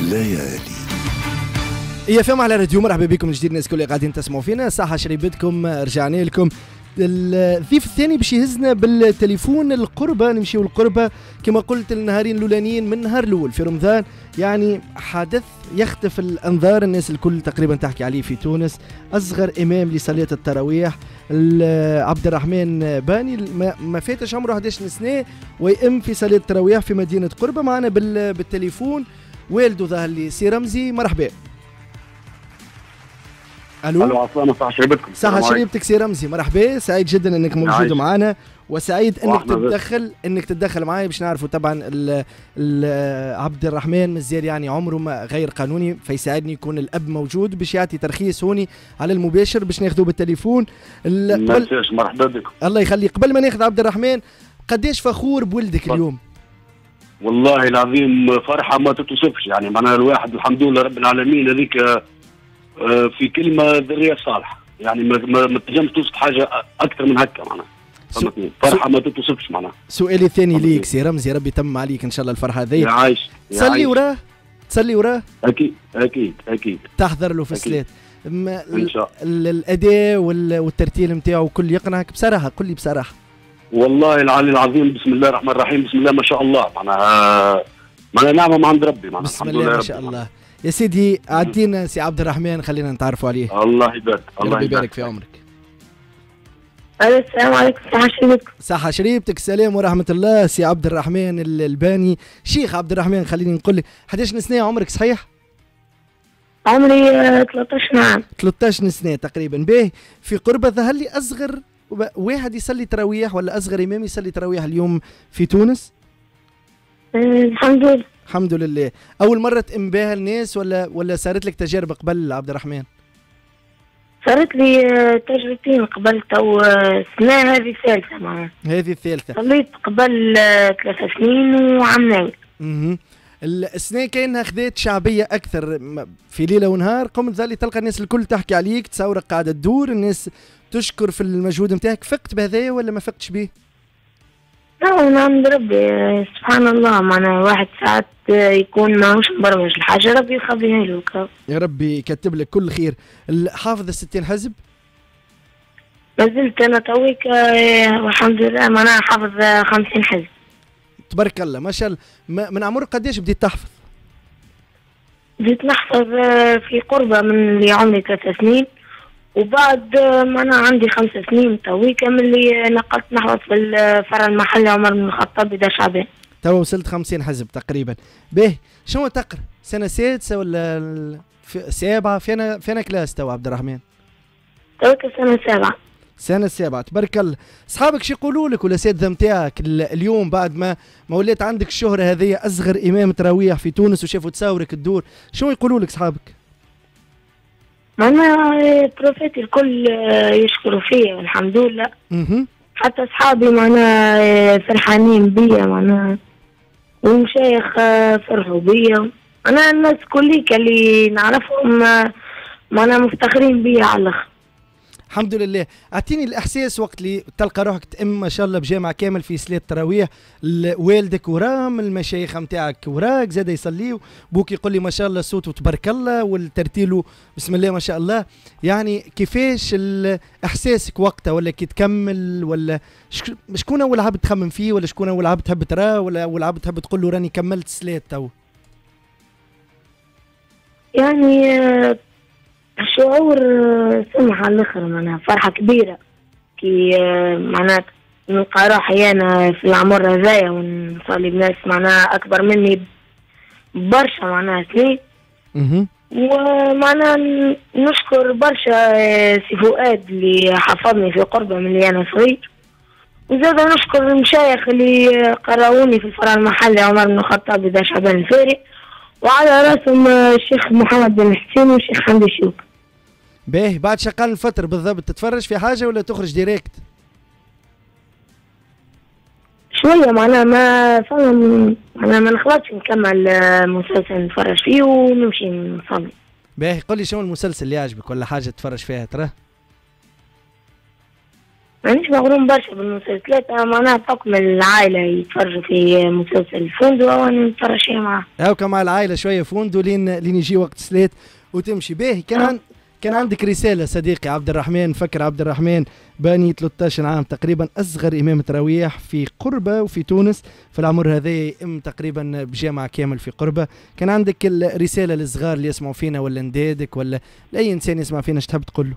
الليالي. يا فهم على راديو، مرحبا بكم جديد الناس كل اللي قاعدين تسمعوا فينا. صحة شريبتكم، رجعنا لكم. الضيف الثاني باش يهزنا بالتليفون القربة، نمشيو القربة كما قلت النهارين الاولانيين من نهار الاول في رمضان، يعني حدث يخطف الانظار، الناس الكل تقريبا تحكي عليه في تونس. اصغر امام لصلاة التراويح عبد الرحمن باني، ما فاتش عمره 11 سنة ويئم في صلاة التراويح في مدينة قربة. معنا بالتليفون والده ظهر لي سي رمزي. مرحبا. الو عصام، صحة شريبتكم. صحة شريبتك سي رمزي، مرحبا، سعيد جدا انك موجود معنا، وسعيد انك تتدخل معي باش نعرفوا طبعا عبد الرحمن مازال يعني عمره ما غير قانوني، فيساعدني يكون الاب موجود باش يعطي ترخيص هوني على المباشر باش ناخذوه بالتليفون. مرحبا بكم. الله يخليك. قبل ما ناخذ عبد الرحمن، قديش فخور بولدك اليوم؟ والله العظيم فرحة ما تتوصفش، يعني معناها الواحد الحمد لله رب العالمين هذيك في كلمة ذرية صالحة، يعني ما تنجمش توصف حاجة أكثر من هكا معناها. فرحة ما تتوصفش معناها. سؤالي الثاني ليك سي رمزي، ربي يتم عليك إن شاء الله الفرحة هذه. عايش. تصلي وراه؟ أكيد. تحضر له في الصلاة. إن شاء الله. الأداء والترتيل نتاعو كل يقنعك بصراحة؟ قل لي بصراحة. والله العلي العظيم، بسم الله الرحمن الرحيم، بسم الله ما شاء الله، معناها نعمة من عند ربي معناها. بسم الله ما شاء الله. يا سيدي عدينا سي عبد الرحمن، خلينا نتعرفوا عليه. الله يبارك. الله يبارك في عمرك. السلام عليكم. صحة شريبتك. صحة شريبتك. السلام ورحمة الله. سي عبد الرحمن الباني، شيخ عبد الرحمن، خليني نقول لك 11 سنة عمرك صحيح؟ عمري 13 عام. 13 سنة تقريبا. باهي، في قربة ظهر لي أصغر واحد يصلي تراويح ولا أصغر إمام يصلي تراويح اليوم في تونس؟ الحمد لله. الحمد لله. أول مرة تأم بها الناس ولا صارت لك تجارب قبل عبد الرحمن؟ صارت لي تجربتين قبل، تو سنة هذه الثالثة معنا. هذه الثالثة. صليت قبل 3 سنين وعام ناوي. السنة كأنها خذت شعبية أكثر، في ليلة ونهار قمت ذلك تلقى الناس الكل تحكي عليك، تصورك قاعدة تدور، الناس تشكر في المجهود نتاعك. فقت بهذايا ولا ما فقتش به؟ لا، نعم ربي سبحان الله، معناها واحد ساعات يكون ماهوش مبرمج الحاجة، ربي يخليها له. يا ربي يكتب لك كل خير. حافظ 60 حزب؟ ما زلت أنا تويك والحمد لله معناها حافظ 50 حزب. تبارك الله ما شاء الله. من عمرك قديش بديت تحفظ؟ بديت نحفظ في قربة من اللي عمري 3 سنين، وبعد ما أنا عندي 5 سنين تويك من اللي نقلت نحفظ في الفرع المحلي عمر بن الخطاب بدار شعبان. تو وصلت 50 حزب تقريبا. باهي، شنو تقرا؟ سنة سادسة ولا سابعة؟ فينا كلاس تو عبد الرحمن؟ تويك سنة 7. سنة 7 تبارك الله. أصحابك شو يقولوا لك ولا الأساتذة نتاعك اليوم بعد ما وليت عندك الشهرة هذه أصغر إمام تراويح في تونس وشافوا تصاورك الدور، شو يقولوا لك أصحابك؟ معناها بروفيتي الكل يشكروا فيا والحمد لله. حتى أصحابي معناها فرحانين بيا معناها، والمشايخ فرحوا بيا، أنا الناس كليك اللي نعرفهم معناها مفتخرين بيا على الآخر. الحمد لله. اعطيني الاحساس وقت اللي تلقى روحك تأم ما شاء الله بجامع كامل في صلاة التراويح، والدك ورام المشايخ نتاعك وراك زاد يصليوا، بوك يقول لي ما شاء الله صوته تبارك الله والترتيل بسم الله ما شاء الله، يعني كيفاش احساسك وقتها؟ ولا كي تكمل، ولا شكون اول عبد تخمم فيه، ولا شكون اول عبد تحب تراه، ولا اول عبد تحب تقول له راني كملت الصلاة تو؟ يعني شعور سمح على الاخر، معناها فرحة كبيرة كي معناها نلقى روحي انا في العمر هذايا ونصلي بناس معناها اكبر مني برشا معناها سنين. ومعناها نشكر برشا سي فؤاد اللي حفظني في قربة من اللي انا صغير، وزاد نشكر المشايخ اللي قراوني في الفرع المحلي عمر بن الخطاب بدار شعبان الفاري، وعلى راسهم الشيخ محمد بن حسين والشيخ حمدي الشوك. باهي، بعد شقال الفتر بالضبط تتفرج في حاجة ولا تخرج ديريكت؟ شوية معناها ما فهم، معناها ما نخلطش نكمل مسلسل نتفرج فيه ونمشي نصلي. باهي، قل لي شنو المسلسل اللي يعجبك ولا حاجة تتفرج فيها ترى؟ مانيش مغروم برشا بالمسلسلات، معناها بحكم العائلة يتفرجوا في مسلسل الفندق وأنا نتفرج فيها معاه. هاكا مع العائلة شوية فندق لين يجي وقت الصلاة وتمشي. باهي كان عندك رسالة صديقي عبد الرحمن، فكر عبد الرحمن باني 13 عام تقريبا، أصغر إمام تراويح في قربة وفي تونس في العمر هذا، تقريبا بجامعة كامل في قربة. كان عندك الرسالة للصغار اللي يسمعوا فينا ولا ندادك ولا لأي إنسان يسمع فينا، ايش تحب تقول له؟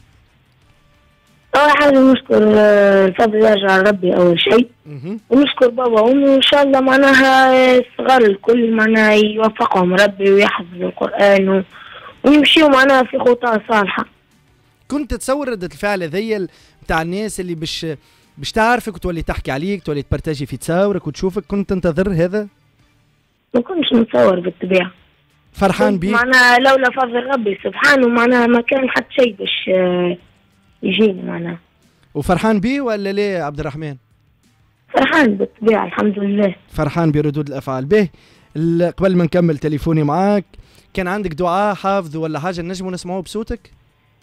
أول حاجة نشكر الفضل يرجع لربي أول شيء، ونشكر بابا وأمي، وإن شاء الله معناها الصغار الكل معناها يوفقهم ربي ويحفظوا القرآن ويمشيوا معناها في خطى صالحة. كنت تتصور ردة الفعل هذيا بتاع الناس اللي باش تعرفك وتولي تحكي عليك، تولي تبرتاجي في تصاورك وتشوفك، كنت تنتظر هذا؟ ما كنتش نتصور بالطبيعة. فرحان بيك؟ معناها لولا فضل ربي سبحانه معناها ما كان حتى شيء باش يجيني معناها. وفرحان بيه ولا ليه يا عبد الرحمن؟ فرحان بالطبيعة الحمد لله. فرحان بردود الأفعال. به قبل ما نكمل تليفوني معاك، كان عندك دعاء حافظ ولا حاجة نجموا نسمعوه بصوتك؟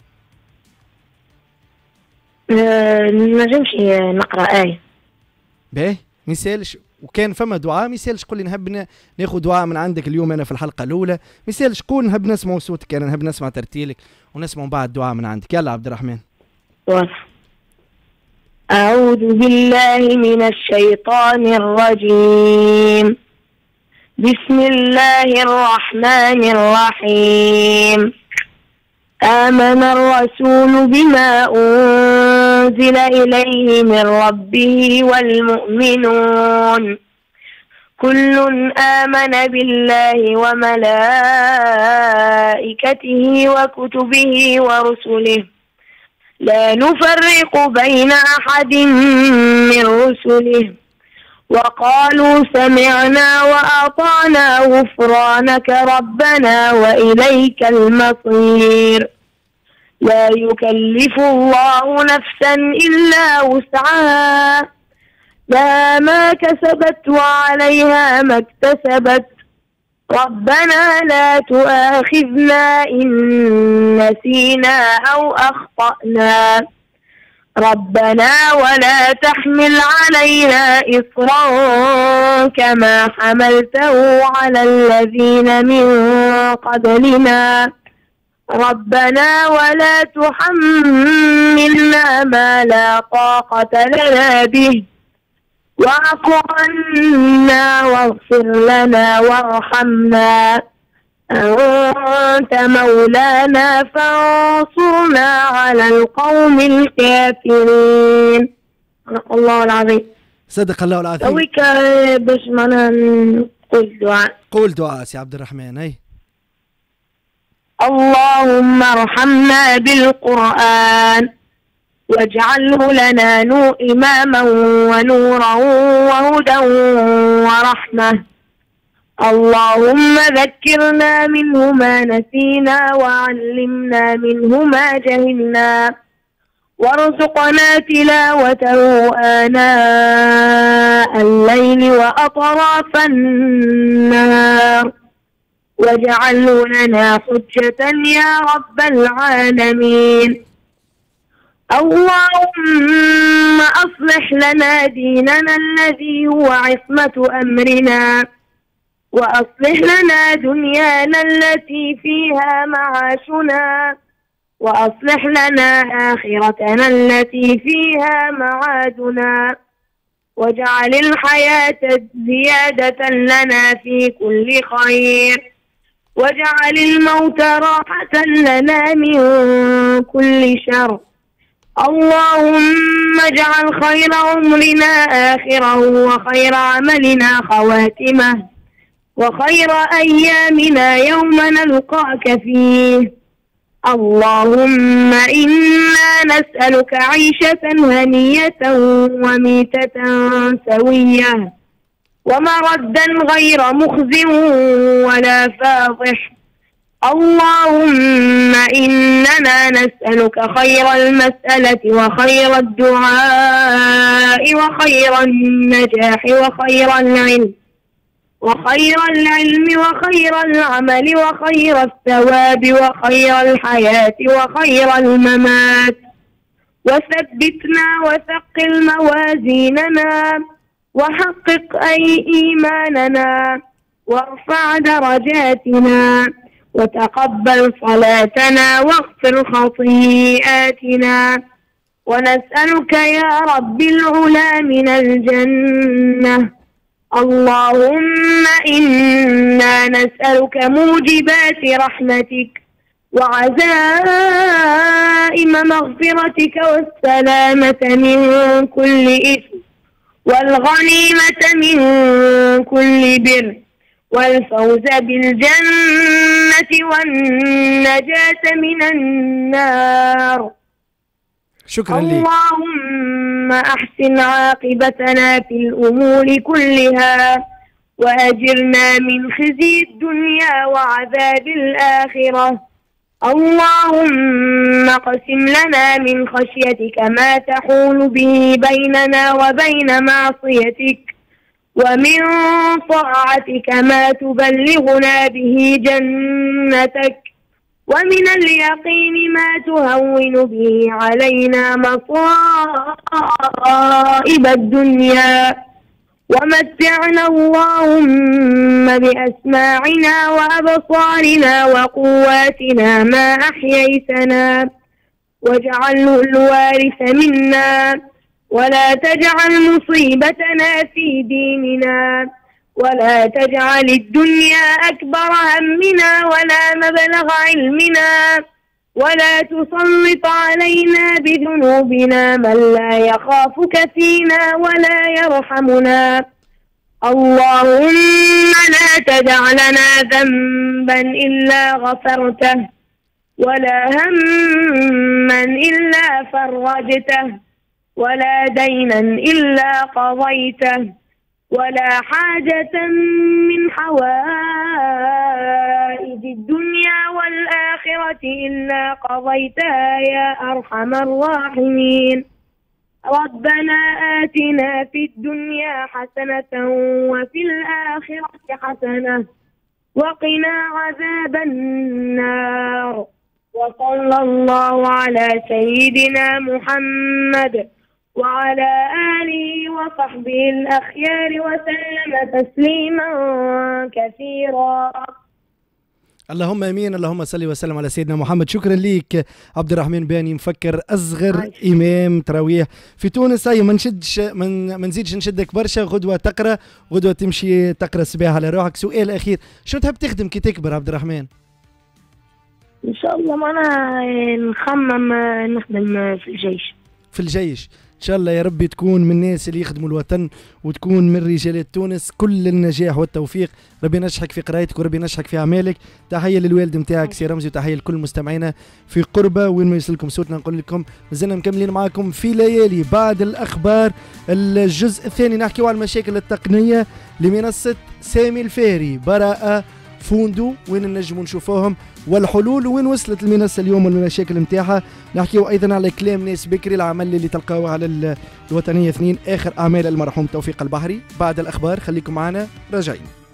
نجمش نقرأ آية. به ميسالش، وكان فما دعاء ميسالش قول لي نحب ناخذ دعاء من عندك اليوم أنا في الحلقة الأولى، ميسالش قول نحب نسمع صوتك، أنا نحب نسمع ترتيلك ونسمع بعد دعاء من عندك. يلا عبد الرحمن. واضح. أعوذ بالله من الشيطان الرجيم. بسم الله الرحمن الرحيم. آمن الرسول بما أنزل إليه من ربه والمؤمنون كل آمن بالله وملائكته وكتبه ورسله لا نفرق بين أحد من رسله وقالوا سمعنا وأطعنا غفرانك ربنا وإليك المصير. لا يكلف الله نفسا إلا وسعها لها ما كسبت وعليها ما اكتسبت ربنا لا تؤاخذنا إن نسينا أو أخطأنا ربنا ولا تحمل علينا إصرا كما حملته على الذين من قبلنا ربنا ولا تحملنا ما لا طاقة لنا به واعف عنا واغفر لنا وارحمنا أنت مولانا فانصرنا على القوم الكافرين. صدق الله العظيم. صدق الله العظيم. تويك باش معنا نقول دعاء. قول دعاء سي عبد الرحمن. أي اللهم ارحمنا بالقرآن واجعله لنا إماما ونورا وهدى ورحمة. اللهم ذكرنا منه ما نسينا وعلمنا منه ما جهلنا وارزقنا تلاوته آناء الليل وأطراف النهار واجعله لنا حجة يا رب العالمين. اللهم أصلح لنا ديننا الذي هو عصمة أمرنا وأصلح لنا دنيانا التي فيها معاشنا وأصلح لنا آخرتنا التي فيها معادنا واجعل الحياة زيادة لنا في كل خير واجعل الموت راحة لنا من كل شر. اللهم اجعل خير عمرنا آخره وخير عملنا خواتمه وخير أيامنا يوم نلقاك فيه. اللهم إنا نسألك عيشة هنية وميتة سوية ومردا غير مخزٍ ولا فاضح. اللهم إننا نسألك خير المسألة وخير الدعاء وخير النجاح وخير العلم وخير العمل وخير الثواب وخير الحياة وخير الممات وثبتنا وثقل موازيننا وحقق أي إيماننا وارفع درجاتنا وتقبل صلاتنا واغفر خطيئاتنا ونسألك يا رب العلا من الجنة. اللهم إنا نسألك موجبات رحمتك وعزائم مغفرتك والسلامة من كل إثم والغنيمة من كل بر والفوز بالجنة والنجاة من النار. شكرا لك. اللهم أحسن عاقبتنا في الأمور كلها وأجرنا من خزي الدنيا وعذاب الآخرة. اللهم اقسم لنا من خشيتك ما تحول به بيننا وبين معصيتك ومن طاعتك ما تبلغنا به جنتك ومن اليقين ما تهون به علينا مصائب الدنيا ومتعنا اللهم بأسماعنا وأبصارنا وقواتنا ما أحييتنا واجعله الوارث منا ولا تجعل مصيبتنا في ديننا ولا تجعل الدنيا أكبر همنا ولا مبلغ علمنا ولا تسلط علينا بذنوبنا من لا يخافك فينا ولا يرحمنا. اللهم لا تدع لنا ذنبا إلا غفرته ولا هما إلا فرجته ولا دينا إلا قضيته ولا حاجة من حوائج الدنيا والآخرة إلا قضيتها يا أرحم الراحمين. ربنا آتنا في الدنيا حسنة وفي الآخرة حسنة وقنا عذاب النار. وصلى الله على سيدنا محمد وعلى آله وصحبه الأخيار وسلم تسليما كثيرا. اللهم امين. اللهم صل وسلم على سيدنا محمد. شكرا ليك عبد الرحمن باني، مفكر اصغر امام تراويح في تونس. هي ما نزيدش نشدك برشا، غدوه تقرا، غدوه تمشي تقرا الصباح على روحك. سؤال اخير، شو تحب تخدم كي تكبر عبد الرحمن؟ ان شاء الله معنا نخمم نخدم في الجيش. في الجيش ان شاء الله يا ربي، تكون من الناس اللي يخدموا الوطن وتكون من رجالات تونس. كل النجاح والتوفيق، ربي ينجحك في قرايتك وربي ينجحك في اعمالك. تحيه للوالد نتاعك سي رمزي وتحيه لكل مستمعينا في قربه وين ما يوصلكم صوتنا. نقول لكم مازلنا مكملين معاكم في ليالي بعد الاخبار. الجزء الثاني نحكيو على المشاكل التقنيه لمنصه سامي الفاري، براءه، فوندو، وين نجموا نشوفوهم والحلول وين وصلت المنصه اليوم والمشاكل نتاعها. نحكيو ايضا على كلام ناس بكري، العمل اللي تلقاوه على الوطنيه 2، اخر اعمال المرحوم توفيق البحري. بعد الاخبار خليكم معنا راجعين.